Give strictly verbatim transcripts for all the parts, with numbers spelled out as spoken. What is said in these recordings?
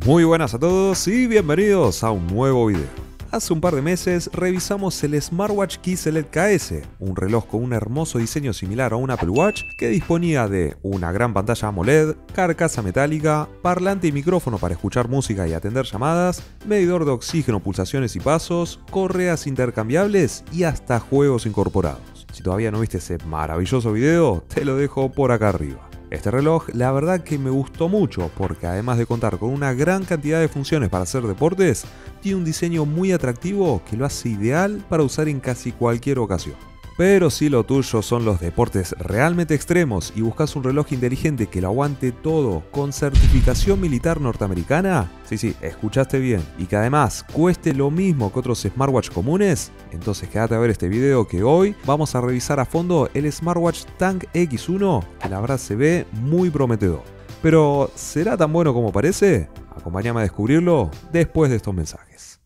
Muy buenas a todos y bienvenidos a un nuevo video. Hace un par de meses revisamos el Smartwatch Key-Select K S, un reloj con un hermoso diseño similar a un Apple Watch que disponía de una gran pantalla AMOLED, carcasa metálica, parlante y micrófono para escuchar música y atender llamadas, medidor de oxígeno, pulsaciones y pasos, correas intercambiables y hasta juegos incorporados. Si todavía no viste ese maravilloso video, te lo dejo por acá arriba. Este reloj la verdad que me gustó mucho porque además de contar con una gran cantidad de funciones para hacer deportes, tiene un diseño muy atractivo que lo hace ideal para usar en casi cualquier ocasión. Pero si lo tuyo son los deportes realmente extremos y buscas un reloj inteligente que lo aguante todo con certificación militar norteamericana, sí, sí, escuchaste bien, y que además cueste lo mismo que otros smartwatch comunes, entonces quédate a ver este video que hoy vamos a revisar a fondo el Smartwatch Tank X uno, que la verdad se ve muy prometedor. Pero, ¿será tan bueno como parece? Acompáñame a descubrirlo después de estos mensajes.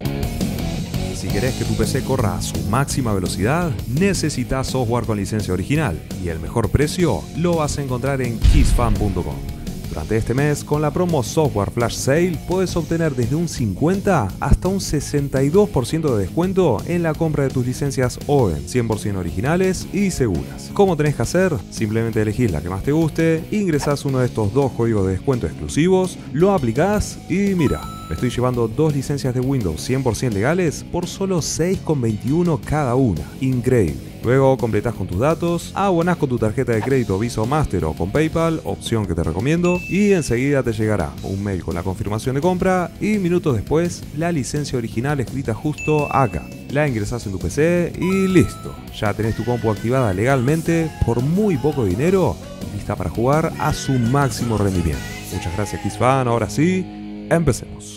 Si querés que tu P C corra a su máxima velocidad, necesitas software con licencia original y el mejor precio lo vas a encontrar en Kissfan punto com. Durante este mes, con la promo Software Flash Sale, puedes obtener desde un cincuenta hasta un sesenta y dos por ciento de descuento en la compra de tus licencias Odin cien por ciento originales y seguras. ¿Cómo tenés que hacer? Simplemente elegís la que más te guste, ingresás uno de estos dos códigos de descuento exclusivos, lo aplicás y mira, me estoy llevando dos licencias de Windows cien por ciento legales por solo seis con veintiuno cada una. Increíble. Luego completás con tus datos, abonás con tu tarjeta de crédito Visa o Master o con PayPal, opción que te recomiendo, y enseguida te llegará un mail con la confirmación de compra y minutos después la licencia original escrita justo acá. La ingresás en tu P C y listo. Ya tenés tu compu activada legalmente por muy poco dinero y lista para jugar a su máximo rendimiento. Muchas gracias Kissfan, ahora sí, empecemos.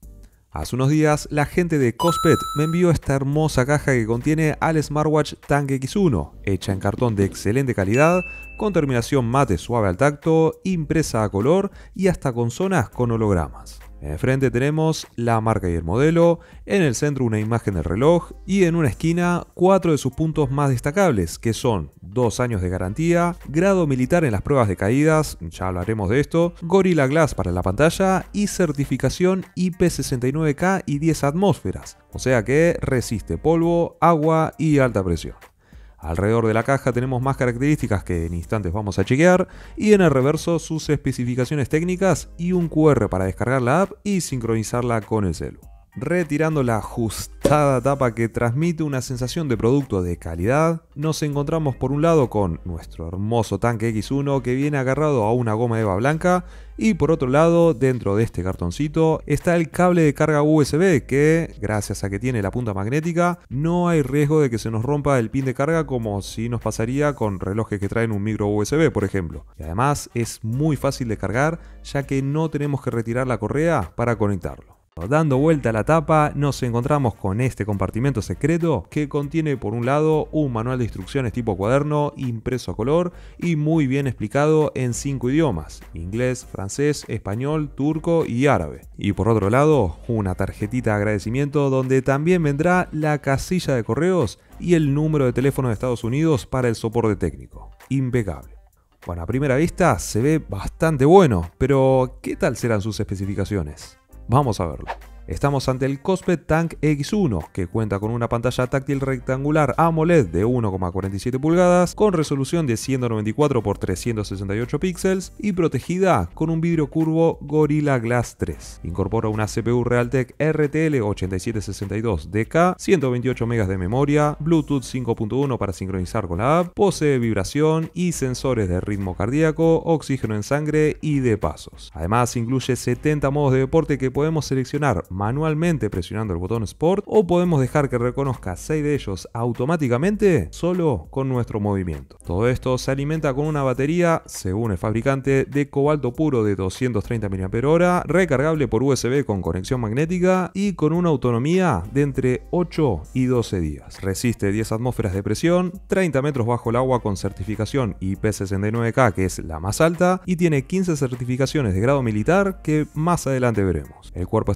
Hace unos días, la gente de Cospet me envió esta hermosa caja que contiene al Smartwatch Tank X uno, hecha en cartón de excelente calidad, con terminación mate suave al tacto, impresa a color y hasta con zonas con hologramas. En el frente tenemos la marca y el modelo, en el centro una imagen del reloj y en una esquina cuatro de sus puntos más destacables, que son dos años de garantía, grado militar en las pruebas de caídas, ya hablaremos de esto, Gorilla Glass para la pantalla y certificación I P sesenta y nueve K y diez atmósferas, o sea que resiste polvo, agua y alta presión. Alrededor de la caja tenemos más características que en instantes vamos a chequear y en el reverso sus especificaciones técnicas y un Q R para descargar la app y sincronizarla con el celu. Retirando la ajustada tapa que transmite una sensación de producto de calidad, nos encontramos por un lado con nuestro hermoso Tank X uno que viene agarrado a una goma eva blanca y por otro lado, dentro de este cartoncito, está el cable de carga U S B que, gracias a que tiene la punta magnética, no hay riesgo de que se nos rompa el pin de carga como si nos pasaría con relojes que traen un micro U S B, por ejemplo. Y además es muy fácil de cargar ya que no tenemos que retirar la correa para conectarlo. Dando vuelta a la tapa nos encontramos con este compartimento secreto que contiene por un lado un manual de instrucciones tipo cuaderno impreso a color y muy bien explicado en cinco idiomas: inglés, francés, español, turco y árabe. Y por otro lado una tarjetita de agradecimiento donde también vendrá la casilla de correos y el número de teléfono de Estados Unidos para el soporte técnico. Impecable. Bueno, a primera vista se ve bastante bueno, pero ¿qué tal serán sus especificaciones? Vamos a verlo. Estamos ante el Cospet Tank X uno, que cuenta con una pantalla táctil rectangular AMOLED de uno coma cuarenta y siete pulgadas, con resolución de ciento noventa y cuatro por trescientos sesenta y ocho píxeles y protegida con un vidrio curvo Gorilla Glass tres. Incorpora una C P U Realtek R T L ochenta y siete sesenta y dos D K, ciento veintiocho megas de memoria, Bluetooth cinco punto uno para sincronizar con la app, posee vibración y sensores de ritmo cardíaco, oxígeno en sangre y de pasos. Además incluye setenta modos de deporte que podemos seleccionar manualmente presionando el botón Sport o podemos dejar que reconozca seis de ellos automáticamente solo con nuestro movimiento. Todo esto se alimenta con una batería, según el fabricante, de cobalto puro de doscientos treinta miliamperios hora, recargable por U S B con conexión magnética y con una autonomía de entre ocho y doce días. Resiste diez atmósferas de presión, treinta metros bajo el agua con certificación I P sesenta y nueve K, que es la más alta, y tiene quince certificaciones de grado militar que más adelante veremos. El cuerpo está fabricado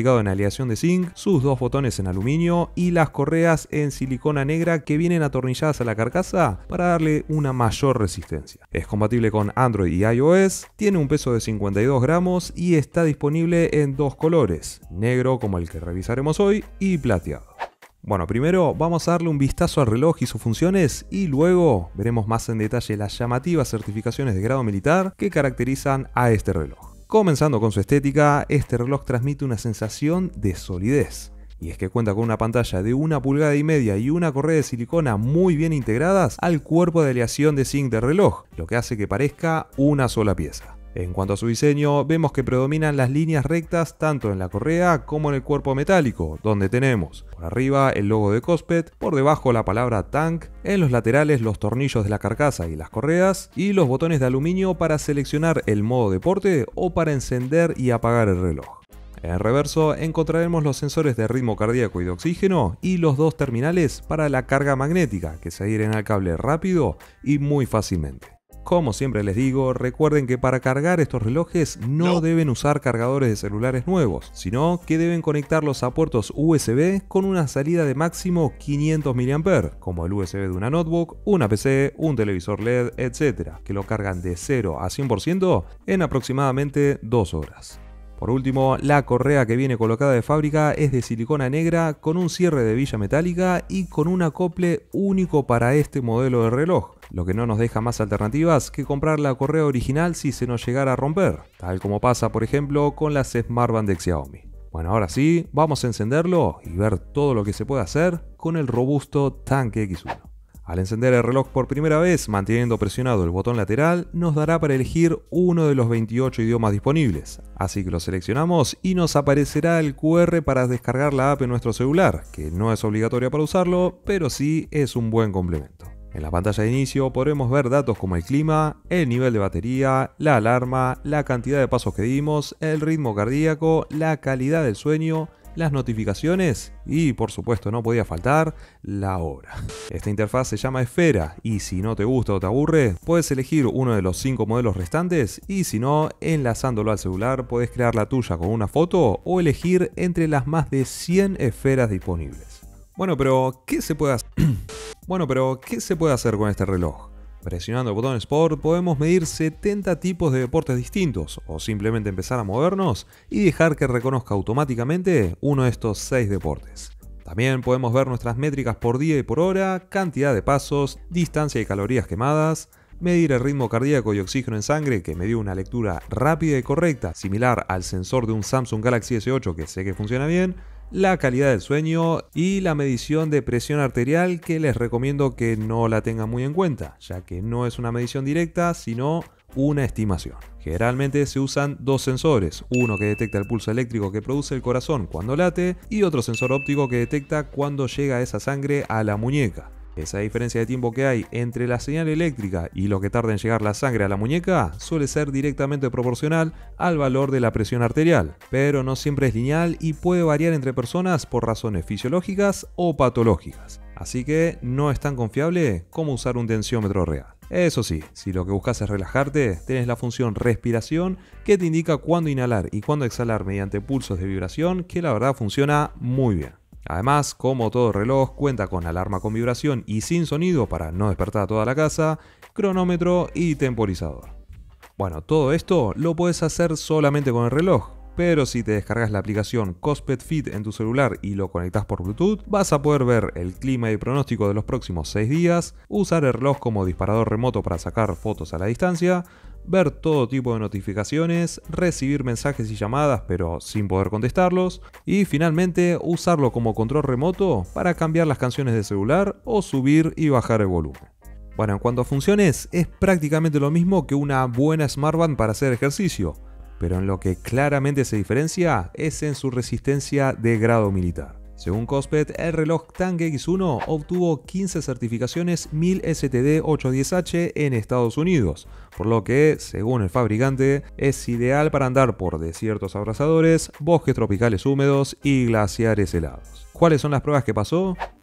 fabricado en aleación de zinc, sus dos botones en aluminio y las correas en silicona negra que vienen atornilladas a la carcasa para darle una mayor resistencia. Es compatible con Android y iOS, tiene un peso de cincuenta y dos gramos y está disponible en dos colores, negro como el que revisaremos hoy y plateado. Bueno, primero vamos a darle un vistazo al reloj y sus funciones y luego veremos más en detalle las llamativas certificaciones de grado militar que caracterizan a este reloj. Comenzando con su estética, este reloj transmite una sensación de solidez. Y es que cuenta con una pantalla de una pulgada y media y una correa de silicona muy bien integradas al cuerpo de aleación de zinc del reloj, lo que hace que parezca una sola pieza. En cuanto a su diseño, vemos que predominan las líneas rectas tanto en la correa como en el cuerpo metálico, donde tenemos por arriba el logo de Cospet, por debajo la palabra Tank, en los laterales los tornillos de la carcasa y las correas, y los botones de aluminio para seleccionar el modo deporte o para encender y apagar el reloj. En el reverso encontraremos los sensores de ritmo cardíaco y de oxígeno y los dos terminales para la carga magnética que se adhieren al cable rápido y muy fácilmente. Como siempre les digo, recuerden que para cargar estos relojes no, no deben usar cargadores de celulares nuevos, sino que deben conectarlos a puertos U S B con una salida de máximo quinientos miliamperios hora, como el U S B de una notebook, una P C, un televisor L E D, etcétera, que lo cargan de cero a cien por ciento en aproximadamente dos horas. Por último, la correa que viene colocada de fábrica es de silicona negra con un cierre de hebilla metálica y con un acople único para este modelo de reloj, lo que no nos deja más alternativas que comprar la correa original si se nos llegara a romper, tal como pasa por ejemplo con las Smartband de Xiaomi. Bueno, ahora sí, vamos a encenderlo y ver todo lo que se puede hacer con el robusto Tank X uno. Al encender el reloj por primera vez, manteniendo presionado el botón lateral, nos dará para elegir uno de los veintiocho idiomas disponibles. Así que lo seleccionamos y nos aparecerá el Q R para descargar la app en nuestro celular, que no es obligatoria para usarlo, pero sí es un buen complemento. En la pantalla de inicio podremos ver datos como el clima, el nivel de batería, la alarma, la cantidad de pasos que dimos, el ritmo cardíaco, la calidad del sueño, las notificaciones y, por supuesto, no podía faltar, la hora. Esta interfaz se llama Esfera y si no te gusta o te aburre, puedes elegir uno de los cinco modelos restantes y si no, enlazándolo al celular puedes crear la tuya con una foto o elegir entre las más de cien esferas disponibles. Bueno, pero ¿qué se puede hacer? bueno, pero ¿qué se puede hacer con este reloj? Presionando el botón Sport podemos medir setenta tipos de deportes distintos o simplemente empezar a movernos y dejar que reconozca automáticamente uno de estos seis deportes. También podemos ver nuestras métricas por día y por hora, cantidad de pasos, distancia y calorías quemadas, medir el ritmo cardíaco y oxígeno en sangre que me dio una lectura rápida y correcta, similar al sensor de un Samsung Galaxy S ocho que sé que funciona bien, la calidad del sueño y la medición de presión arterial que les recomiendo que no la tengan muy en cuenta, ya que no es una medición directa, sino una estimación. Generalmente se usan dos sensores, uno que detecta el pulso eléctrico que produce el corazón cuando late y otro sensor óptico que detecta cuando llega esa sangre a la muñeca. Esa diferencia de tiempo que hay entre la señal eléctrica y lo que tarda en llegar la sangre a la muñeca suele ser directamente proporcional al valor de la presión arterial, pero no siempre es lineal y puede variar entre personas por razones fisiológicas o patológicas. Así que no es tan confiable como usar un tensiómetro real. Eso sí, si lo que buscas es relajarte, tenés la función respiración que te indica cuándo inhalar y cuándo exhalar mediante pulsos de vibración, que la verdad funciona muy bien. Además, como todo reloj, cuenta con alarma con vibración y sin sonido para no despertar a toda la casa, cronómetro y temporizador. Bueno, todo esto lo puedes hacer solamente con el reloj, pero si te descargas la aplicación Cospet Fit en tu celular y lo conectas por Bluetooth, vas a poder ver el clima y pronóstico de los próximos seis días, usar el reloj como disparador remoto para sacar fotos a la distancia, ver todo tipo de notificaciones, recibir mensajes y llamadas pero sin poder contestarlos y finalmente usarlo como control remoto para cambiar las canciones de celular o subir y bajar el volumen. Bueno, en cuanto a funciones es prácticamente lo mismo que una buena Smartband para hacer ejercicio, pero en lo que claramente se diferencia es en su resistencia de grado militar. Según Cospet, el reloj Tank X uno obtuvo quince certificaciones mil S T D ochocientos diez H en Estados Unidos, por lo que, según el fabricante, es ideal para andar por desiertos abrasadores, bosques tropicales húmedos y glaciares helados. ¿Cuáles son las pruebas que pasó?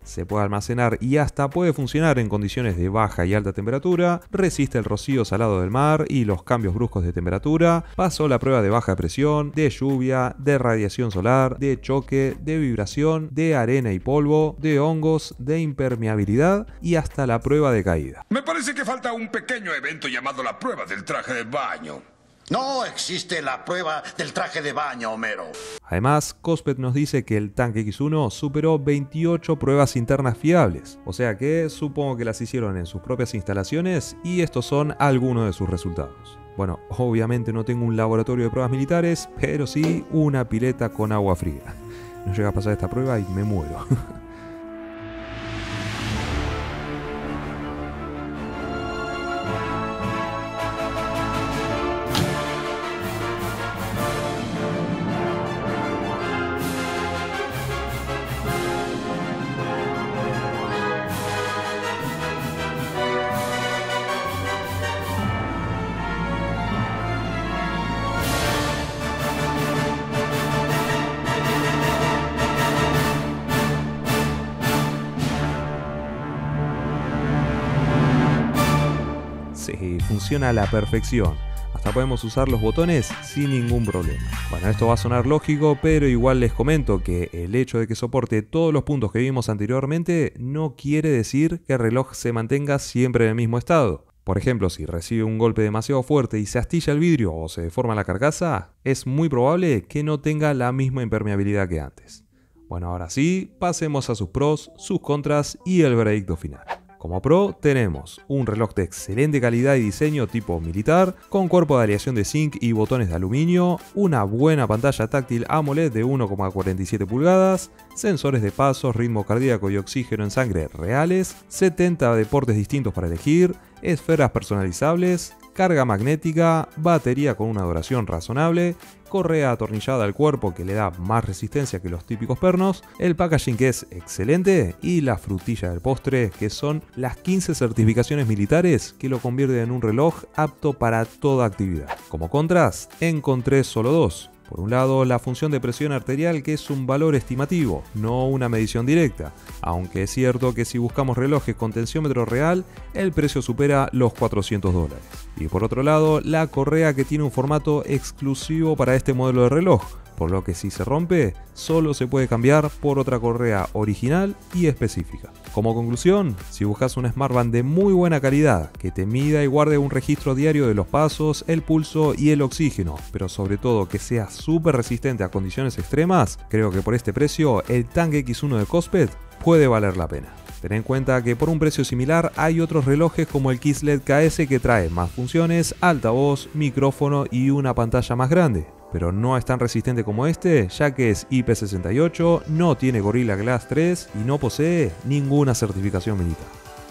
se puede almacenar y hasta puede funcionar en condiciones de baja y alta temperatura, resiste el rocío salado del mar y los cambios bruscos de temperatura, pasó la prueba de baja presión, de lluvia, de radiación solar, de choque, de vibración, de arena y polvo, de hongos, de impermeabilidad y hasta la prueba de caída. Me parece que falta un pequeño evento llamado la prueba del traje de baño. No existe la prueba del traje de baño, Homero. Además, Cospet nos dice que el tanque equis uno superó veintiocho pruebas internas fiables, o sea que supongo que las hicieron en sus propias instalaciones y estos son algunos de sus resultados. Bueno, obviamente no tengo un laboratorio de pruebas militares, pero sí una pileta con agua fría. No llega a pasar esta prueba y me muero. Sí, funciona a la perfección. Hasta podemos usar los botones sin ningún problema. Bueno, esto va a sonar lógico, pero igual les comento que el hecho de que soporte todos los puntos que vimos anteriormente no quiere decir que el reloj se mantenga siempre en el mismo estado. Por ejemplo, si recibe un golpe demasiado fuerte y se astilla el vidrio o se deforma la carcasa, es muy probable que no tenga la misma impermeabilidad que antes. Bueno, ahora sí, pasemos a sus pros, sus contras y el veredicto final. Como pro tenemos un reloj de excelente calidad y diseño tipo militar, con cuerpo de aleación de zinc y botones de aluminio, una buena pantalla táctil AMOLED de uno coma cuarenta y siete pulgadas, sensores de pasos, ritmo cardíaco y oxígeno en sangre reales, setenta deportes distintos para elegir, esferas personalizables, carga magnética, batería con una duración razonable, correa atornillada al cuerpo que le da más resistencia que los típicos pernos, el packaging que es excelente y la frutilla del postre que son las quince certificaciones militares que lo convierten en un reloj apto para toda actividad. Como contras, encontré solo dos. Por un lado, la función de presión arterial, que es un valor estimativo, no una medición directa, aunque es cierto que si buscamos relojes con tensiómetro real, el precio supera los cuatrocientos dólares. Y por otro lado, la correa, que tiene un formato exclusivo para este modelo de reloj, por lo que si se rompe, solo se puede cambiar por otra correa original y específica. Como conclusión, si buscas un smartband de muy buena calidad, que te mida y guarde un registro diario de los pasos, el pulso y el oxígeno, pero sobre todo que sea súper resistente a condiciones extremas, creo que por este precio el Tank equis uno de Cospet puede valer la pena. Ten en cuenta que por un precio similar hay otros relojes como el Kislet K S que trae más funciones, altavoz, micrófono y una pantalla más grande. Pero no es tan resistente como este, ya que es I P sesenta y ocho, no tiene Gorilla Glass tres y no posee ninguna certificación militar.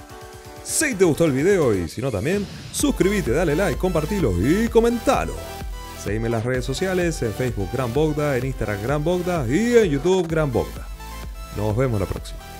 Si te gustó el video y si no también, suscríbete, dale like, compartilo y comentalo. Seguime en las redes sociales, en Facebook Gran Bogda, en Instagram Gran Bogda y en YouTube Gran Bogda. Nos vemos la próxima.